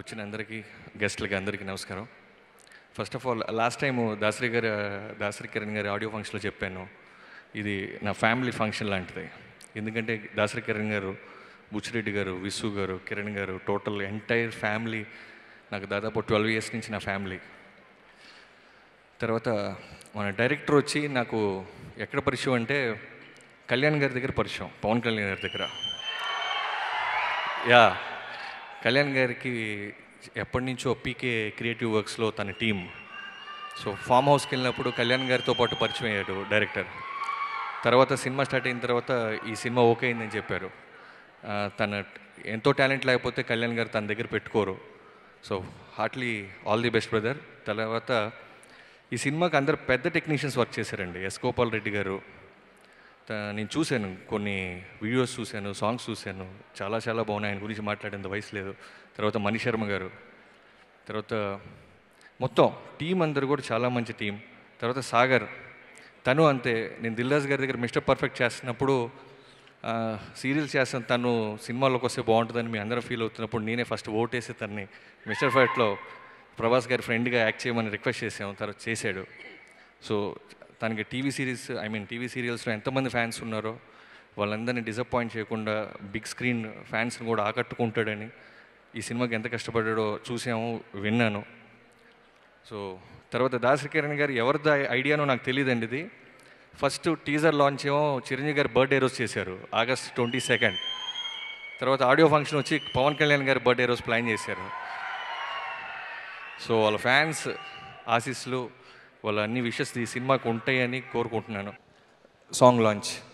వచ్చిన అందరికీ గెస్ట్లకి అందరికీ నమస్కారం. First of all last time Dasari Kiran గారి ఆడియో ఫంక్షన్లో చెప్పాను, ఇది నా ఫ్యామిలీ ఫంక్షన్ లాంటిది. ఎందుకంటే దాసరి కిరణ్ గారు, బుచ్చిరెడ్డి గారు, విసు గారు, కిరణ్ గారు, టోటల్ ఎంటైర్ ఫ్యామిలీ నాకు దాదాపు 12 years నుంచి నా ఫ్యామిలీ. తర్వాత మన డైరెక్టర్ వచ్చి నాకు ఎక్కడ పరిచయం అంటే కళ్యాణ్ గారి దగ్గర పరిచయం, పవన్ కళ్యాణ్ గారి దగ్గర. యా, కళ్యాణ్ గారికి ఎప్పటి నుంచో పీకే క్రియేటివ్ వర్క్స్లో తన టీం. సో ఫామ్ హౌస్కి వెళ్ళినప్పుడు కళ్యాణ్ గారితో పాటు పరిచయం అయ్యాడు డైరెక్టర్. తర్వాత సినిమా స్టార్ట్ అయిన తర్వాత ఈ సినిమా ఓకే అయిందని చెప్పారు. తన ఎంతో టాలెంట్ లేకపోతే కళ్యాణ్ గారు తన దగ్గర పెట్టుకోరు. So heartly all the best brother. తర్వాత ఈ సినిమాకి అందరు పెద్ద టెక్నీషియన్స్ వర్క్ చేశారండి. ఎస్ గోపాల్ రెడ్డి గారు, నేను చూశాను, కొన్ని వీడియోస్ చూశాను, సాంగ్స్ చూశాను, చాలా చాలా బాగున్నాయి. ఆయన గురించి మాట్లాడేంత వయసు లేదు. తర్వాత మణి శర్మ గారు, తర్వాత మొత్తం టీం అందరు కూడా చాలా మంచి టీం. తర్వాత సాగర్, తను అంతే. నేను దిల్రాజ్ గారి దగ్గర మిస్టర్ పర్ఫెక్ట్ చేస్తున్నప్పుడు సీరియల్స్ చేస్తాను, తను సినిమాలోకి వస్తే బాగుంటుందని మీ అందరూ ఫీల్ అవుతున్నప్పుడు నేనే ఫస్ట్ ఓటేసి తనని మిస్టర్ పర్ఫెక్ట్లో ప్రభాస్ గారి ఫ్రెండ్గా యాక్ట్ చేయమని రిక్వెస్ట్ చేసాము. తర్వాత చేశాడు. సో తనకి టీవీ సీరియల్స్లో ఎంతమంది ఫ్యాన్స్ ఉన్నారో వాళ్ళందరినీ డిసప్పాయింట్ చేయకుండా బిగ్ స్క్రీన్ ఫ్యాన్స్ని కూడా ఆకట్టుకుంటాడని ఈ సినిమాకి ఎంత కష్టపడ్డాడో చూసాము, విన్నాను. సో తర్వాత దాసరి కిరణ్ గారు ఎవరిది ఐడియానో నాకు తెలియదండి. ఇది ఫస్ట్ టీజర్ లాంచ్ ఏమో చిరంజీవి గారి బర్త్డే రోజు చేశారు, August 22. తర్వాత ఆడియో ఫంక్షన్ వచ్చి పవన్ కళ్యాణ్ గారి బర్త్డే రోజు ప్లాన్ చేశారు. సో వాళ్ళ ఫ్యాన్స్ ఆశీస్సులు, వాళ్ళ అన్ని విషెస్ ఈ సినిమాకు ఉంటాయని కోరుకుంటున్నాను. Song launch